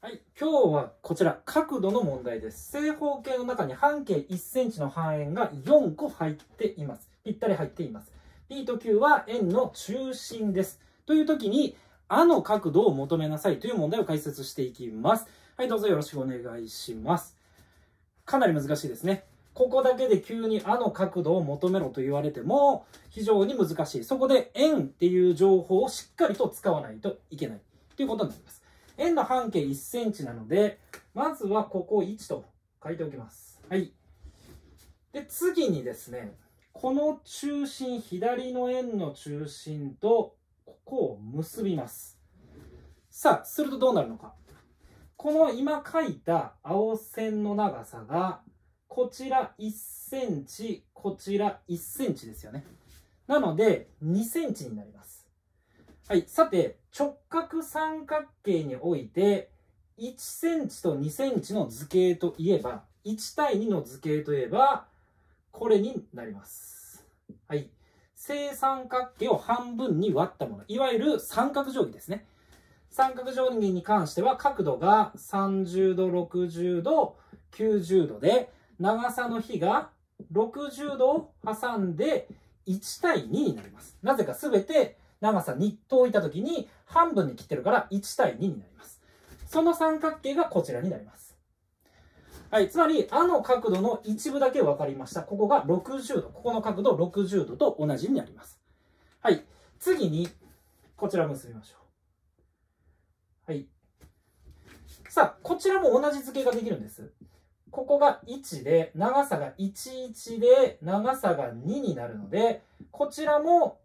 はい、今日はこちら角度の問題です。正方形の中に半径1センチの半円が4個入っています。ぴったり入っています。P と Q は円の中心です。という時に、の角度を求めなさいという問題を解説していきます。はい、どうぞよろしくお願いします。かなり難しいですね。ここだけで急にの角度を求めろと言われても非常に難しい。そこで円っていう情報をしっかりと使わないといけないということになります。円の半径1センチなので、まずはここ1と書いておきます。はい。で、次にですね、この中心、左の円の中心とここを結びます。さあ、するとどうなるのか。この今書いた青線の長さが、こちら1センチ、こちら1センチですよね。なので、2センチになります。はい。さて、直角三角形において、1センチと2センチの図形といえば、1対2の図形といえば、これになります。はい。正三角形を半分に割ったもの。いわゆる三角定規ですね。三角定規に関しては、角度が30度、60度、90度で、長さの比が60度を挟んで1対2になります。なぜかすべて長さ2と置いたときに半分に切ってるから1対2になります。その三角形がこちらになります。はい。つまり、の角度の一部だけ分かりました。ここが60度。ここの角度60度と同じになります。はい。次に、こちら結びましょう。はい。さあ、こちらも同じ図形ができるんです。ここが1で、長さが11で、長さが2になるので、こちらも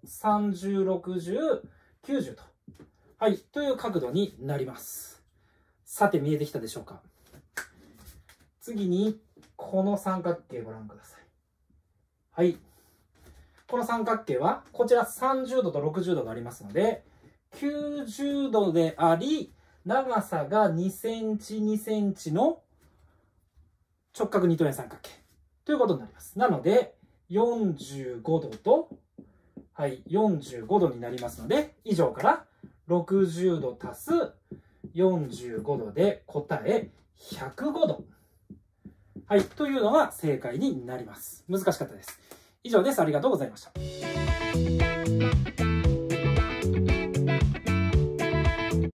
30、60、90と。はい。という角度になります。さて、見えてきたでしょうか。次に、この三角形ご覧ください。はい。この三角形は、こちら30度と60度がありますので、90度であり、長さが2センチ、2センチの直角二等辺三角形ということになります。なので、45度と、はい、45度になりますので、以上から60度足す45度で答え105度。はい、というのが正解になります。難しかったです。以上です。ありがとうございました。